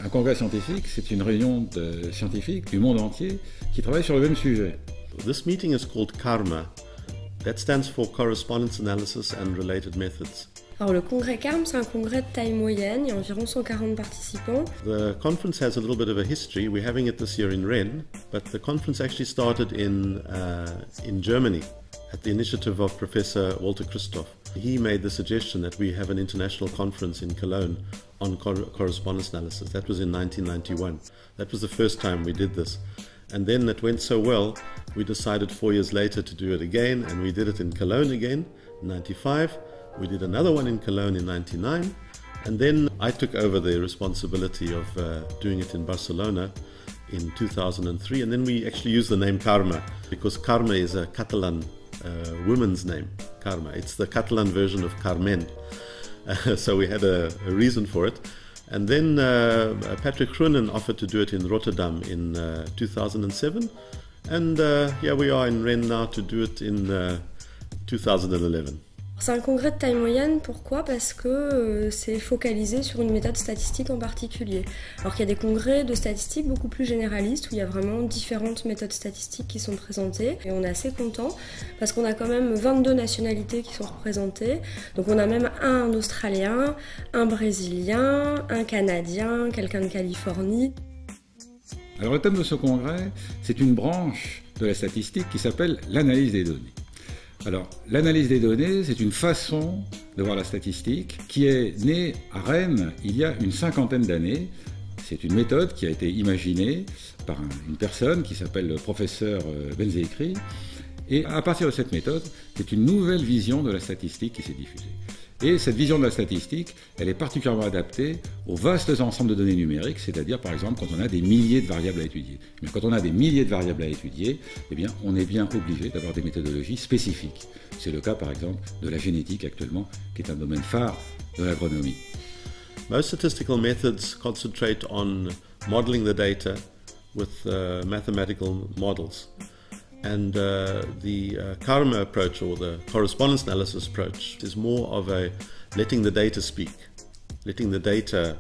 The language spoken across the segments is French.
Un congrès scientifique, c'est une réunion de scientifiques du monde entier qui travaillent sur le même sujet. This meeting is called CARMA. That stands for Correspondence Analysis and Related Methods. Alors le congrès CARM, c'est un congrès de taille moyenne, il y a environ 140 participants. The conference has a little bit of a history. We're having it this year in Rennes, but the conference actually started in Germany at the initiative of Professor Walter Christoph. He made the suggestion that we have an international conference in Cologne on correspondence analysis. That was in 1991. That was the first time we did this. And then it went so well, we decided 4 years later to do it again, and we did it in Cologne again in 95. We did another one in Cologne in 99, and then I took over the responsibility of doing it in Barcelona in 2003, and then we actually used the name Carme, because Carme is a Catalan woman's name, Carme. It's the Catalan version of Carmen, so we had a reason for it. And then Patrick Groenen offered to do it in Rotterdam in 2007, and here we are in Rennes now to do it in 2011. C'est un congrès de taille moyenne, pourquoi? Parce que c'est focalisé sur une méthode statistique en particulier. Alors qu'il y a des congrès de statistiques beaucoup plus généralistes où il y a vraiment différentes méthodes statistiques qui sont présentées. Et on est assez content parce qu'on a quand même 22 nationalités qui sont représentées. Donc on a même un Australien, un Brésilien, un Canadien, quelqu'un de Californie. Alors le thème de ce congrès, c'est une branche de la statistique qui s'appelle l'analyse des données. Alors, l'analyse des données, c'est une façon de voir la statistique qui est née à Rennes il y a une cinquantaine d'années. C'est une méthode qui a été imaginée par une personne qui s'appelle le professeur Benzeikri. Et à partir de cette méthode, c'est une nouvelle vision de la statistique qui s'est diffusée. Et cette vision de la statistique, elle est particulièrement adaptée aux vastes ensembles de données numériques, c'est-à-dire par exemple quand on a des milliers de variables à étudier. Mais quand on a des milliers de variables à étudier, eh bien, on est bien obligé d'avoir des méthodologies spécifiques. C'est le cas par exemple de la génétique actuellement, qui est un domaine phare de l'agronomie. Most statistical methods concentrate on modeling the data with mathematical models. And the Karma approach, or the correspondence analysis approach, is more of a letting the data speak, letting the data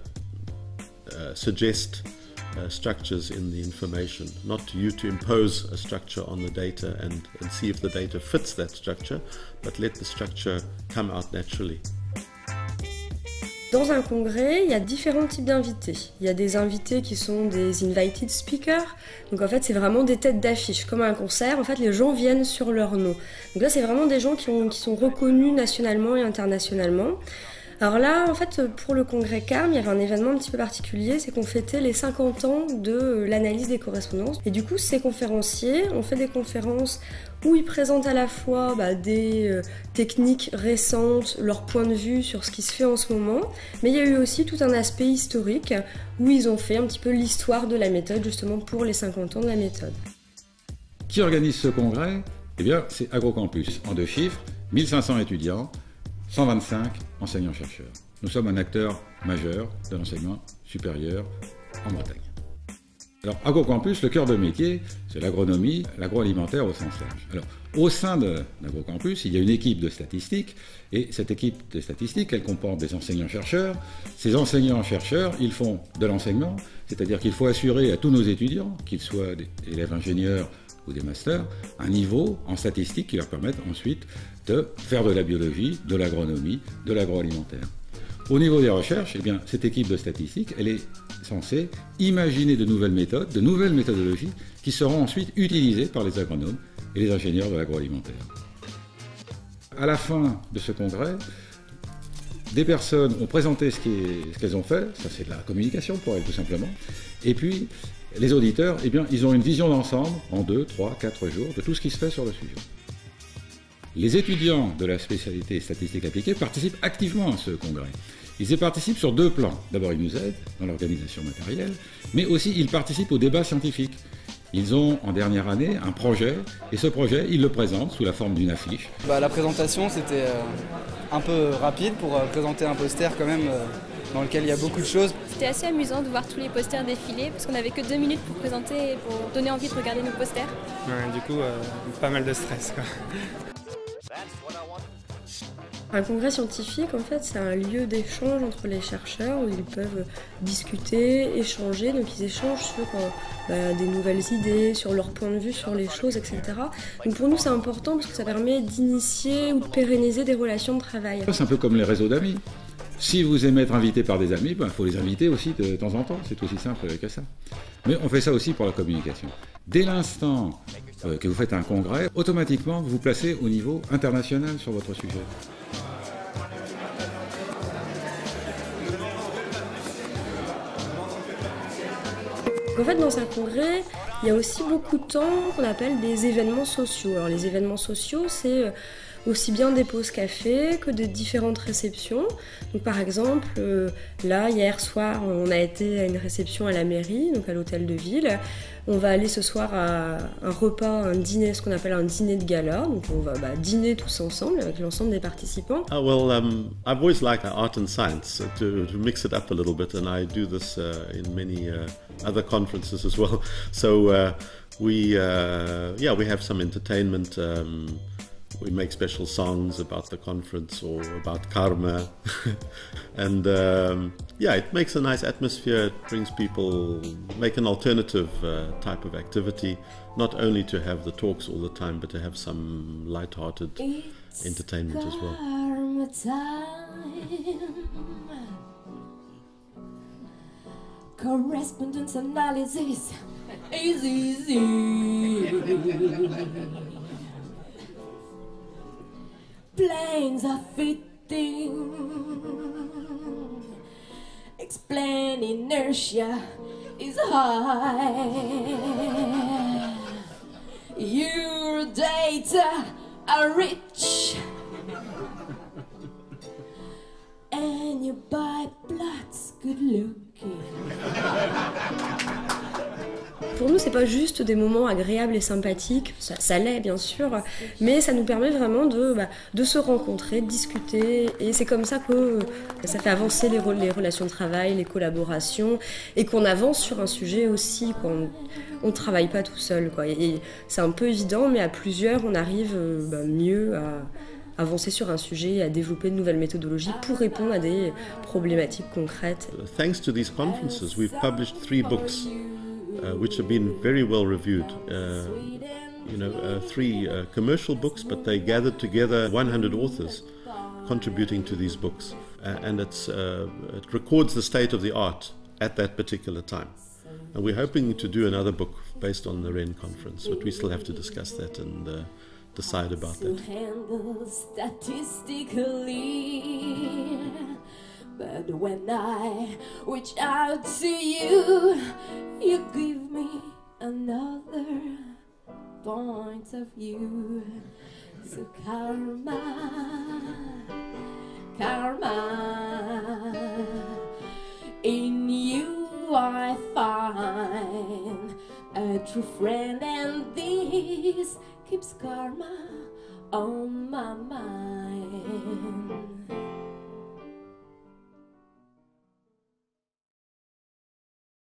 suggest structures in the information, not you to impose a structure on the data and see if the data fits that structure, but let the structure come out naturally. Dans un congrès, il y a différents types d'invités. Il y a des invités qui sont des invited speakers. Donc en fait, c'est vraiment des têtes d'affiche. Comme un concert, en fait, les gens viennent sur leur nom. Donc là, c'est vraiment des gens qui sont reconnus nationalement et internationalement. Alors là, en fait, pour le congrès CARM, il y avait un événement un petit peu particulier, c'est qu'on fêtait les 50 ans de l'analyse des correspondances. Et du coup, ces conférenciers ont fait des conférences où ils présentent à la fois des techniques récentes, leur point de vue sur ce qui se fait en ce moment, mais il y a eu aussi tout un aspect historique où ils ont fait un petit peu l'histoire de la méthode, justement pour les 50 ans de la méthode. Qui organise ce congrès? Eh bien, c'est AgroCampus. En 2 chiffres, 1500 étudiants, 125 enseignants-chercheurs. Nous sommes un acteur majeur de l'enseignement supérieur en Bretagne. Alors, AgroCampus, le cœur de métier, c'est l'agronomie, l'agroalimentaire au sens large. Alors, au sein de l'AgroCampus, il y a une équipe de statistiques, et cette équipe de statistiques, elle comporte des enseignants-chercheurs. Ces enseignants-chercheurs, ils font de l'enseignement, c'est-à-dire qu'il faut assurer à tous nos étudiants, qu'ils soient des élèves ingénieurs ou des masters, un niveau en statistique qui leur permette ensuite de faire de la biologie, de l'agronomie, de l'agroalimentaire. Au niveau des recherches, eh bien, cette équipe de statistiques, elle est censée imaginer de nouvelles méthodes, de nouvelles méthodologies qui seront ensuite utilisées par les agronomes et les ingénieurs de l'agroalimentaire. À la fin de ce congrès, des personnes ont présenté ce qu'elles ont fait, ça c'est de la communication pour elles tout simplement, et puis les auditeurs, eh bien, ils ont une vision d'ensemble en 2, 3, 4 jours de tout ce qui se fait sur le sujet. Les étudiants de la spécialité statistique appliquée participent activement à ce congrès. Ils y participent sur 2 plans. D'abord, ils nous aident dans l'organisation matérielle, mais aussi ils participent au débat scientifique. Ils ont en dernière année un projet, et ce projet, ils le présentent sous la forme d'une affiche. La présentation, c'était un peu rapide pour présenter un poster quand même dans lequel il y a beaucoup de choses. C'était assez amusant de voir tous les posters défiler, parce qu'on n'avait que 2 minutes pour présenter et pour donner envie de regarder nos posters. Ouais, du coup, pas mal de stress, quoi. That's what I want. Un congrès scientifique, en fait, c'est un lieu d'échange entre les chercheurs où ils peuvent discuter, échanger. Donc ils échangent sur des nouvelles idées, sur leur point de vue sur les choses, etc. Donc pour nous, c'est important parce que ça permet d'initier ou de pérenniser des relations de travail. C'est un peu comme les réseaux d'amis. Si vous aimez être invité par des amis, il faut les inviter aussi de temps en temps. C'est aussi simple que ça. Mais on fait ça aussi pour la communication. Dès l'instant que vous faites un congrès, automatiquement, vous vous placez au niveau international sur votre sujet. En fait, dans un congrès, il y a aussi beaucoup de temps qu'on appelle des événements sociaux. Alors, les événements sociaux, c'est aussi bien des pauses café que de différentes réceptions. Donc, par exemple, là, hier soir, on a été à une réception à la mairie, donc à l'hôtel de ville. On va aller ce soir à un repas, un dîner, ce qu'on appelle un dîner de gala. Donc, on va dîner tous ensemble avec l'ensemble des participants. I've always liked art and science to mix it up a little bit, and I do this in many other conferences as well. So we have some entertainment. We make special songs about the conference or about karma. And it makes a nice atmosphere. It brings people, make an alternative type of activity, not only to have the talks all the time, but to have some light-hearted entertainment as well. Correspondence analysis is easy. Planes are fitting. Explain inertia is high. Your data are rich. And your blood's good looking. Pour nous, c'est pas juste des moments agréables et sympathiques, ça l'est bien sûr, mais ça nous permet vraiment de se rencontrer, de discuter, et c'est comme ça que ça fait avancer les relations de travail, les collaborations, et qu'on avance sur un sujet aussi, quoi. On ne travaille pas tout seul, quoi. Et c'est un peu évident, mais à plusieurs, on arrive mieux à avancer sur un sujet et à développer de nouvelles méthodologies pour répondre à des problématiques concrètes. Thanks to these conferences, we've published 3 books. Which have been very well reviewed. 3 commercial books, but they gathered together 100 authors contributing to these books. And it records the state of the art at that particular time. And we're hoping to do another book based on the REN conference, but we still have to discuss that and decide about that. But when I reach out to you, you give me another point of view. So karma, in you I find a true friend, and this keeps karma on my mind.